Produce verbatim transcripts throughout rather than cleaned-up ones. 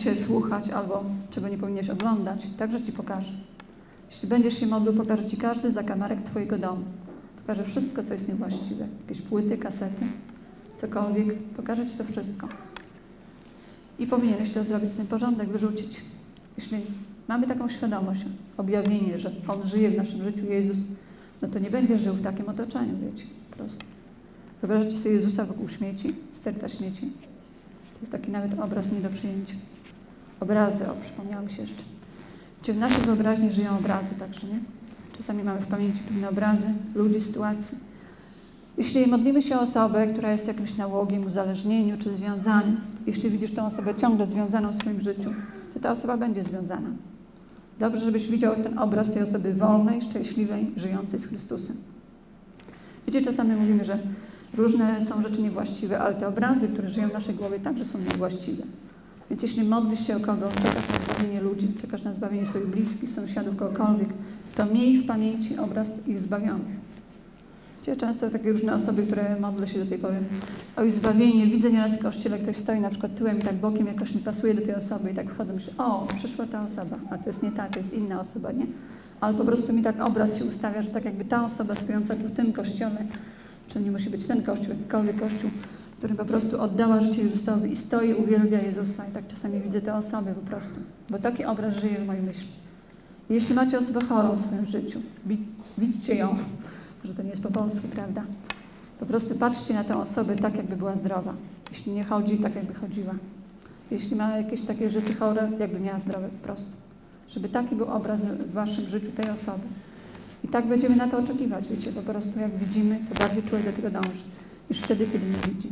się słuchać albo czego nie powinieneś oglądać, także Ci pokażę. Jeśli będziesz się modlił, pokażę Ci każdy zakamarek Twojego domu. Pokażę wszystko, co jest niewłaściwe. Jakieś płyty, kasety, cokolwiek. Pokażę Ci to wszystko. I powinieneś to zrobić, ten porządek wyrzucić. Jeśli mamy taką świadomość, objawienie, że On żyje w naszym życiu, Jezus, no to nie będziesz żył w takim otoczeniu, wiecie, po prostu. Wyobrażacie sobie Jezusa wokół śmieci, sterta śmieci? To jest taki nawet obraz nie do przyjęcia. Obrazy, o, przypomniało mi się jeszcze. Wiecie, w naszej wyobraźni żyją obrazy także, nie? Czasami mamy w pamięci pewne obrazy, ludzi, sytuacji. Jeśli modlimy się o osobę, która jest jakimś nałogiem, uzależnieniu czy związaniu, jeśli widzisz tę osobę ciągle związaną w swoim życiu, to ta osoba będzie związana. Dobrze, żebyś widział ten obraz tej osoby wolnej, szczęśliwej, żyjącej z Chrystusem. Wiecie, czasami mówimy, że różne są rzeczy niewłaściwe, ale te obrazy, które żyją w naszej głowie, także są niewłaściwe. Więc jeśli modlisz się o kogoś, czekasz na zbawienie ludzi, czekasz na zbawienie swoich bliskich, sąsiadów, kogokolwiek, to miej w pamięci obraz ich zbawionych. Wiecie, często takie różne osoby, które modlę się do tej pory o zbawienie, widzę nieraz w kościele, ktoś stoi na przykład tyłem i tak bokiem jakoś nie pasuje do tej osoby i tak wchodzę, myślę, o, przyszła ta osoba, a to jest nie ta, to jest inna osoba, nie? Ale po prostu mi tak obraz się ustawia, że tak jakby ta osoba stojąca tu w tym kościele, czy nie musi być ten kościół, jakikolwiek kościół, który po prostu oddała życie Jezusowi i stoi, uwielbia Jezusa. I tak czasami widzę te osoby po prostu, bo taki obraz żyje w mojej myśli. Jeśli macie osobę chorą w swoim życiu, widźcie ją, że to nie jest po polsku, prawda? Po prostu patrzcie na tę osobę tak, jakby była zdrowa. Jeśli nie chodzi, tak jakby chodziła. Jeśli ma jakieś takie rzeczy chore, jakby miała zdrowe po prostu. Żeby taki był obraz w waszym życiu tej osoby. I tak będziemy na to oczekiwać, wiecie, po prostu jak widzimy, to bardziej człowiek do tego dąży, niż wtedy, kiedy nie widzi.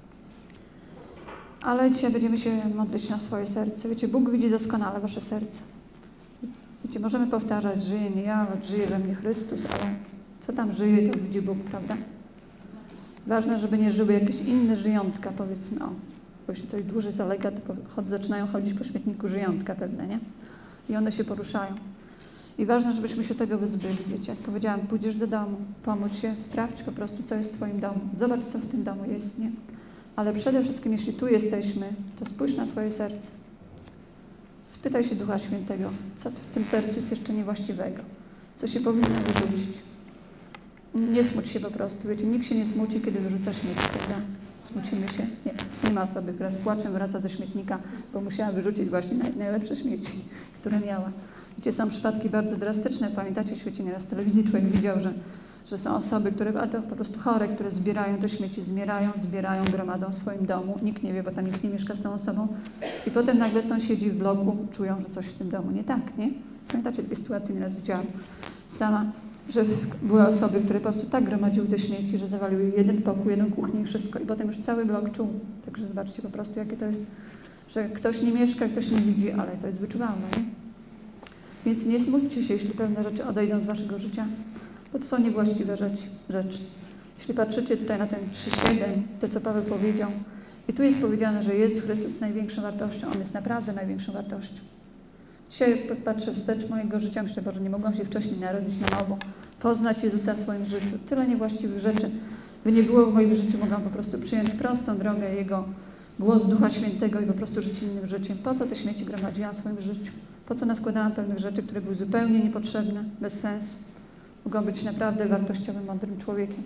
Ale dzisiaj będziemy się modlić na swoje serce. Wiecie, Bóg widzi doskonale wasze serce. Wiecie, możemy powtarzać, żyje nie ja, lecz żyje we mnie Chrystus, ale co tam żyje, to widzi Bóg, prawda? Ważne, żeby nie żyły jakieś inne żyjątka, powiedzmy, o, bo jeśli coś dłużej zalega, to chod, zaczynają chodzić po śmietniku żyjątka pewne, nie? I one się poruszają. I ważne, żebyśmy się tego wyzbyli, wiecie, jak powiedziałam, pójdziesz do domu, pomódl się, sprawdź po prostu, co jest w twoim domu, zobacz, co w tym domu jest, nie? Ale przede wszystkim, jeśli tu jesteśmy, to spójrz na swoje serce. Spytaj się Ducha Świętego, co w tym sercu jest jeszcze niewłaściwego, co się powinno wyrzucić. Nie smuć się po prostu, wiecie, nikt się nie smuci, kiedy wyrzuca śmieci, prawda? Smucimy się? Nie, nie ma osoby, która z płaczem wraca do śmietnika, bo musiała wyrzucić właśnie naj, najlepsze śmieci, które miała. Wiecie, są przypadki bardzo drastyczne, pamiętacie, w świecie nieraz w telewizji człowiek widział, że, że są osoby, które, a to po prostu chore, które zbierają te śmieci, zbierają, zbierają, gromadzą w swoim domu, nikt nie wie, bo tam nikt nie mieszka z tą osobą i potem nagle sąsiedzi w bloku czują, że coś w tym domu nie tak, nie? Pamiętacie, takie sytuacje nieraz widziałam sama, że były osoby, które po prostu tak gromadziły te śmieci, że zawaliły jeden pokój, jedną kuchnię i wszystko i potem już cały blok czuł. Także zobaczcie po prostu, jakie to jest, że ktoś nie mieszka, ktoś nie widzi, ale to jest wyczuwalne, nie? Więc nie smućcie się, jeśli pewne rzeczy odejdą z waszego życia, bo to są niewłaściwe rzeczy. rzeczy. Jeśli patrzycie tutaj na ten trzy siedem, to co Paweł powiedział, i tu jest powiedziane, że Jezus Chrystus jest największą wartością, On jest naprawdę największą wartością. Dzisiaj patrzę wstecz mojego życia, myślę, Boże, nie mogłam się wcześniej narodzić na nowo, poznać Jezusa w swoim życiu. Tyle niewłaściwych rzeczy, by nie było w moim życiu, mogłam po prostu przyjąć prostą drogę Jego głos Ducha Świętego i po prostu żyć innym życiem. Po co te śmieci gromadziłam w swoim życiu? Po co naskładałam pewnych rzeczy, które były zupełnie niepotrzebne, bez sensu? Mogłam być naprawdę wartościowym, mądrym człowiekiem.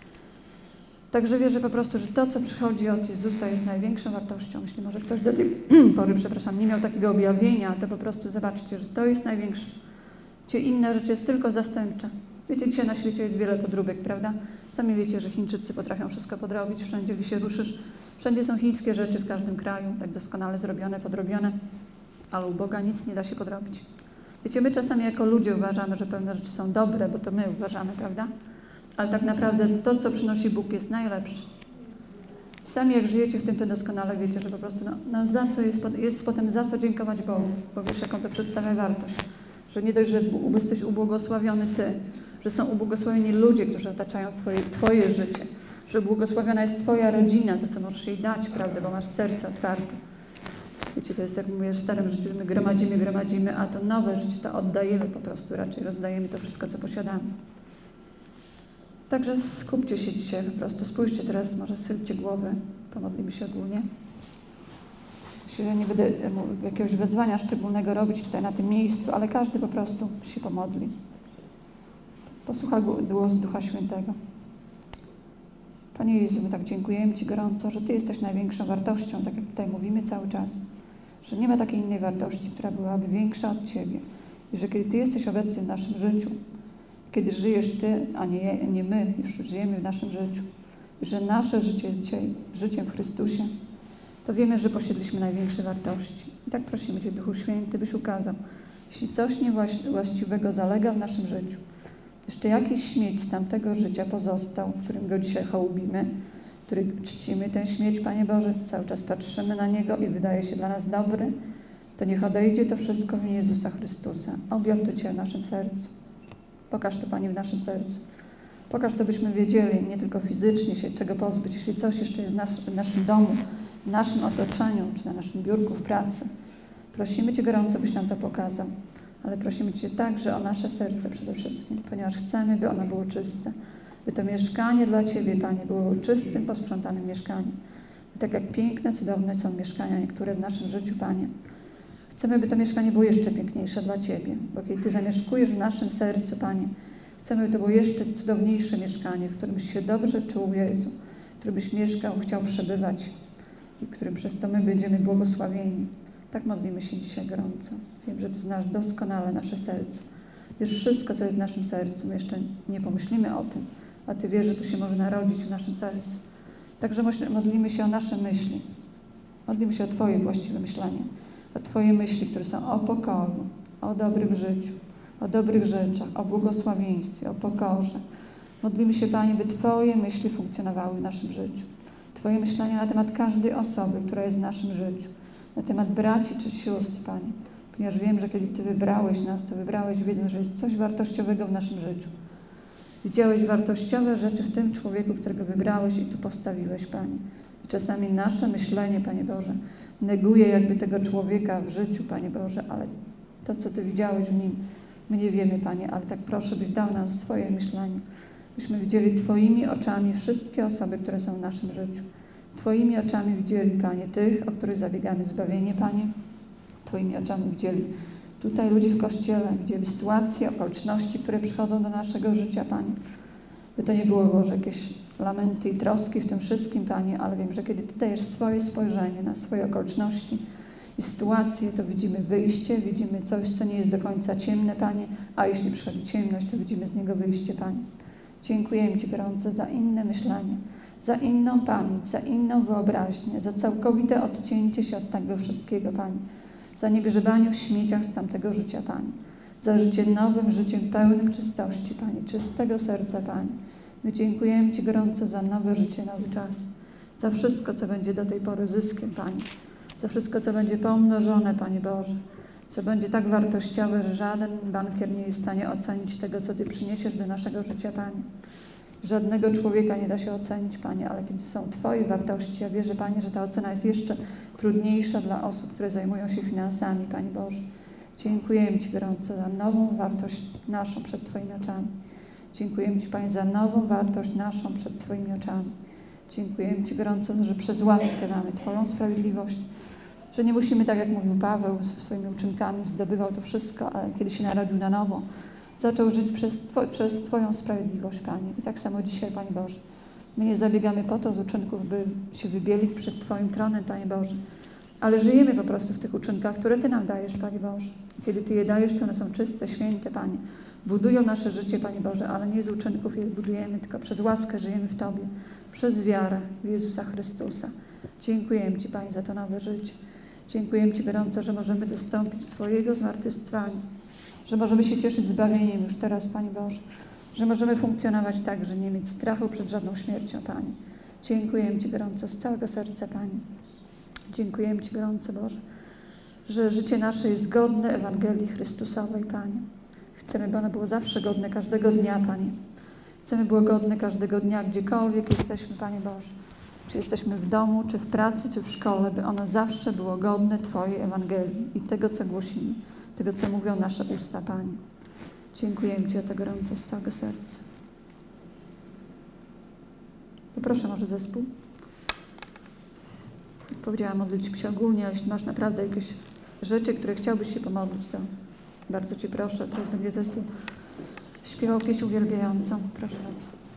Także wierzę po prostu, że to, co przychodzi od Jezusa, jest największą wartością. Jeśli może ktoś do tej pory, przepraszam, nie miał takiego objawienia, to po prostu zobaczcie, że to jest największe. Gdzie inna rzecz jest tylko zastępcza. Wiecie, dzisiaj na świecie jest wiele podróbek, prawda? Sami wiecie, że Chińczycy potrafią wszystko podrobić. Wszędzie, gdzie się ruszysz, wszędzie są chińskie rzeczy w każdym kraju, tak doskonale zrobione, podrobione. Ale u Boga nic nie da się podrobić. Wiecie, my czasami jako ludzie uważamy, że pewne rzeczy są dobre, bo to my uważamy, prawda? Ale tak naprawdę to, co przynosi Bóg, jest najlepsze. Sami jak żyjecie w tym, to doskonale wiecie, że po prostu no, no za co jest, jest potem za co dziękować Bogu, bo wiesz, jaką to przedstawia wartość. Że nie dość, że jesteś ubłogosławiony Ty, że są ubłogosławieni ludzie, którzy otaczają swoje, Twoje życie, że błogosławiona jest Twoja rodzina, to co możesz jej dać, prawda, bo masz serce otwarte. Wiecie, to jest jak mówię, w starym życiu, że my gromadzimy, gromadzimy, a to nowe życie to oddajemy po prostu, raczej rozdajemy to wszystko, co posiadamy. Także skupcie się dzisiaj po prostu, spójrzcie teraz, może scylcie głowy, pomodlimy się ogólnie. Myślę, że nie będę jakiegoś wezwania szczególnego robić tutaj na tym miejscu, ale każdy po prostu się pomodli. Posłucha głos Ducha Świętego. Panie Jezu, my tak dziękujemy Ci gorąco, że Ty jesteś największą wartością, tak jak tutaj mówimy cały czas. Że nie ma takiej innej wartości, która byłaby większa od Ciebie. I że kiedy Ty jesteś obecny w naszym życiu, kiedy żyjesz Ty, a nie, nie my, już żyjemy w naszym życiu, że nasze życie jest dzisiaj życiem w Chrystusie, to wiemy, że posiedliśmy największe wartości. I tak prosimy Cię, Duchu Święty, byś ukazał, jeśli coś niewłaściwego zalega w naszym życiu, jeszcze jakiś śmieć z tamtego życia pozostał, którym go dzisiaj hołubimy, który czcimy ten śmieć, Panie Boże, cały czas patrzymy na niego i wydaje się dla nas dobry, to niech odejdzie to wszystko w imię Jezusa Chrystusa. Objaw to Cię w naszym sercu. Pokaż to, Panie, w naszym sercu. Pokaż to, byśmy wiedzieli, nie tylko fizycznie się czego pozbyć, jeśli coś jeszcze jest w, nas, w naszym domu, w naszym otoczeniu, czy na naszym biurku w pracy. Prosimy Cię gorąco, byś nam to pokazał. Ale prosimy Cię także o nasze serce przede wszystkim, ponieważ chcemy, by ono było czyste. By to mieszkanie dla Ciebie, Panie, było czystym, posprzątanym mieszkaniem. I tak jak piękne, cudowne są mieszkania niektóre w naszym życiu, Panie. Chcemy, by to mieszkanie było jeszcze piękniejsze dla Ciebie, bo kiedy Ty zamieszkujesz w naszym sercu, Panie, chcemy, by to było jeszcze cudowniejsze mieszkanie, w którym byś się dobrze czuł, Jezu, w którym byś mieszkał, chciał przebywać i którym przez to my będziemy błogosławieni. Tak modlimy się dzisiaj gorąco. Wiem, że Ty znasz doskonale nasze serce. Wiesz wszystko, co jest w naszym sercu. My jeszcze nie pomyślimy o tym, a Ty wiesz, że to się może narodzić w naszym sercu. Także modlimy się o nasze myśli. Modlimy się o Twoje właściwe myślenie. O Twoje myśli, które są o pokoju, o dobrym życiu, o dobrych rzeczach, o błogosławieństwie, o pokorze. Modlimy się, Panie, by Twoje myśli funkcjonowały w naszym życiu. Twoje myślenie na temat każdej osoby, która jest w naszym życiu. Na temat braci czy sióstr, Panie. Ponieważ wiem, że kiedy Ty wybrałeś nas, to wybrałeś wiedząc, że jest coś wartościowego w naszym życiu. Widziałeś wartościowe rzeczy w tym człowieku, którego wybrałeś i Tu postawiłeś, Panie. I czasami nasze myślenie, Panie Boże, neguje jakby tego człowieka w życiu, Panie Boże, ale to, co Ty widziałeś w nim, my nie wiemy, Panie, ale tak proszę, byś dał nam swoje myślenie. Byśmy widzieli Twoimi oczami wszystkie osoby, które są w naszym życiu. Twoimi oczami widzieli, Panie, tych, o których zabiegamy zbawienie, Panie. Twoimi oczami widzieli tutaj ludzi w Kościele, widzieli sytuacje, okoliczności, które przychodzą do naszego życia, Panie. By to nie było, Boże, jakieś lamenty i troski w tym wszystkim, Panie, ale wiem, że kiedy Ty dajesz swoje spojrzenie na swoje okoliczności i sytuacje, to widzimy wyjście, widzimy coś, co nie jest do końca ciemne, Panie, a jeśli przychodzi ciemność, to widzimy z niego wyjście, Panie. Dziękujemy Ci gorąco za inne myślenie, za inną pamięć, za inną wyobraźnię, za całkowite odcięcie się od tego wszystkiego, Panie. Za niegrzebanie w śmieciach z tamtego życia, Panie. Za życie nowym życiem pełnym czystości, Panie. Czystego serca, Panie. My dziękujemy Ci gorąco za nowe życie, nowy czas. Za wszystko, co będzie do tej pory zyskiem, Panie. Za wszystko, co będzie pomnożone, Panie Boże. Co będzie tak wartościowe, że żaden bankier nie jest w stanie ocenić tego, co Ty przyniesiesz do naszego życia, Panie. Żadnego człowieka nie da się ocenić, Panie, ale kiedy są Twoje wartości, ja wierzę, Panie, że ta ocena jest jeszcze trudniejsza dla osób, które zajmują się finansami, Panie Boże. Dziękujemy Ci gorąco za nową wartość naszą przed Twoimi oczami. Dziękujemy Ci, Panie, za nową wartość naszą przed Twoimi oczami. Dziękujemy Ci gorąco, że przez łaskę mamy Twoją sprawiedliwość, że nie musimy, tak jak mówił Paweł, swoimi uczynkami zdobywał to wszystko, ale kiedy się narodził na nowo, zaczął żyć przez, Two, przez Twoją sprawiedliwość, Panie. I tak samo dzisiaj, Panie Boże. My nie zabiegamy po to z uczynków, by się wybielić przed Twoim tronem, Panie Boże. Ale żyjemy po prostu w tych uczynkach, które Ty nam dajesz, Panie Boże. Kiedy Ty je dajesz, to one są czyste, święte, Panie. Budują nasze życie, Panie Boże, ale nie z uczynków je budujemy, tylko przez łaskę żyjemy w Tobie. Przez wiarę w Jezusa Chrystusa. Dziękujemy Ci, Panie, za to nowe życie. Dziękujemy Ci gorąco, że możemy dostąpić Twojego zmartwychwstania. Że możemy się cieszyć zbawieniem już teraz, Panie Boże. Że możemy funkcjonować tak, że nie mieć strachu przed żadną śmiercią, Panie. Dziękujemy Ci gorąco z całego serca, Panie. Dziękujemy Ci gorąco, Boże, że życie nasze jest godne Ewangelii Chrystusowej, Panie. Chcemy, by ono było zawsze godne każdego dnia, Panie. Chcemy, by było godne każdego dnia, gdziekolwiek jesteśmy, Panie Boże. Czy jesteśmy w domu, czy w pracy, czy w szkole, by ono zawsze było godne Twojej Ewangelii i tego, co głosimy. Tego, co mówią nasze usta, Panie. Dziękujemy Ci o to gorąco z całego serca. Poproszę może zespół. powiedziałam, modliliśmy się ogólnie, ale jeśli masz naprawdę jakieś rzeczy, które chciałbyś się pomodlić, to bardzo Cię proszę. Teraz będzie zespół śpiewał pieśń uwielbiającą. Proszę bardzo.